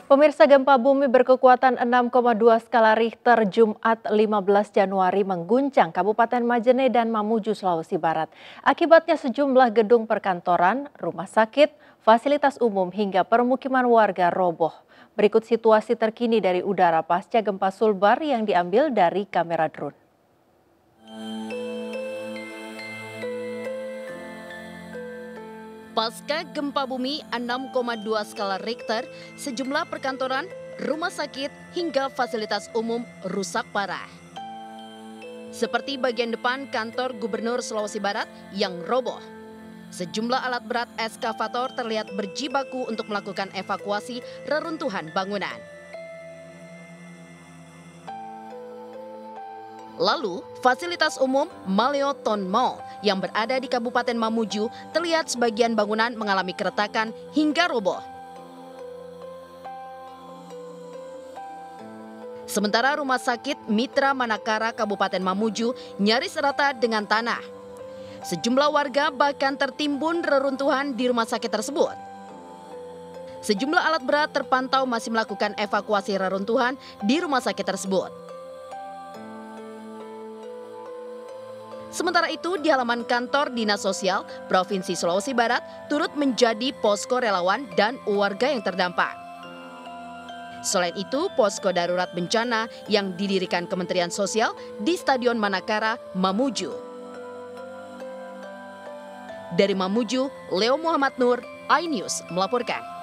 Pemirsa, gempa bumi berkekuatan 6,2 skala Richter Jumat 15 Januari mengguncang Kabupaten Majene dan Mamuju, Sulawesi Barat. Akibatnya sejumlah gedung perkantoran, rumah sakit, fasilitas umum hingga permukiman warga roboh. Berikut situasi terkini dari udara pasca gempa Sulbar yang diambil dari kamera drone. Pasca gempa bumi 6,2 skala Richter, sejumlah perkantoran, rumah sakit, hingga fasilitas umum rusak parah. Seperti bagian depan kantor Gubernur Sulawesi Barat yang roboh. Sejumlah alat berat eskavator terlihat berjibaku untuk melakukan evakuasi reruntuhan bangunan. Lalu, fasilitas umum Maleoton Mall yang berada di Kabupaten Mamuju terlihat sebagian bangunan mengalami keretakan hingga roboh. Sementara rumah sakit Mitra Manakara Kabupaten Mamuju nyaris rata dengan tanah. Sejumlah warga bahkan tertimbun reruntuhan di rumah sakit tersebut. Sejumlah alat berat terpantau masih melakukan evakuasi reruntuhan di rumah sakit tersebut. Sementara itu, di halaman kantor Dinas Sosial Provinsi Sulawesi Barat turut menjadi posko relawan dan warga yang terdampak. Selain itu, posko darurat bencana yang didirikan Kementerian Sosial di Stadion Manakara, Mamuju. Dari Mamuju, Leo Muhammad Nur, iNews melaporkan.